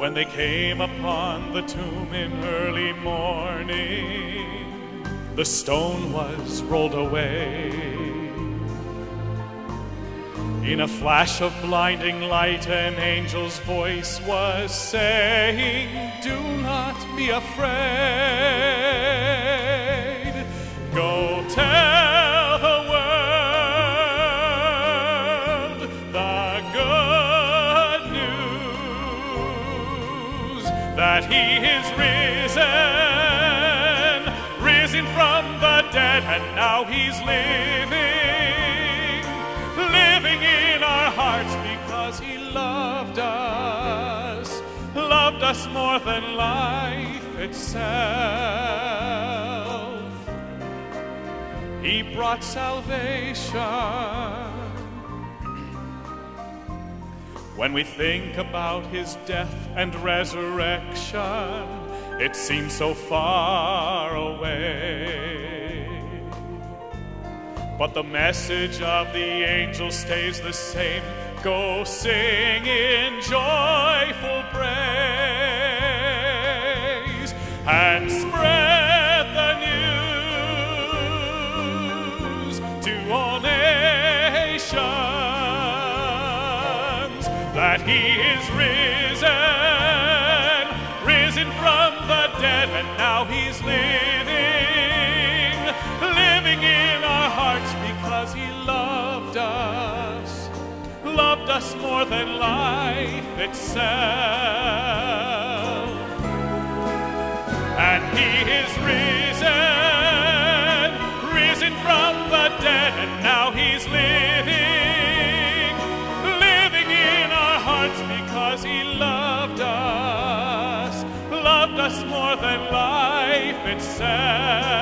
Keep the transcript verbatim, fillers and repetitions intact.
When they came upon the tomb in early morning, the stone was rolled away. In a flash of blinding light, an angel's voice was saying, "Do not be afraid. Go tell the world the good news that he is risen, risen from the dead, and now he's living, living in our hearts because he loved us, loved us more than life itself. He brought salvation. When we think about his death and resurrection, it seems so far away. But the message of the angel stays the same. Go sing in joyful praise and spread the news to all nations that he is risen, risen from the dead, and now he's living, living in our hearts because he loved us, loved us more than life itself. And he is risen, risen from the dead, and now he's living, living in our hearts because he loved us, loved us more than life itself.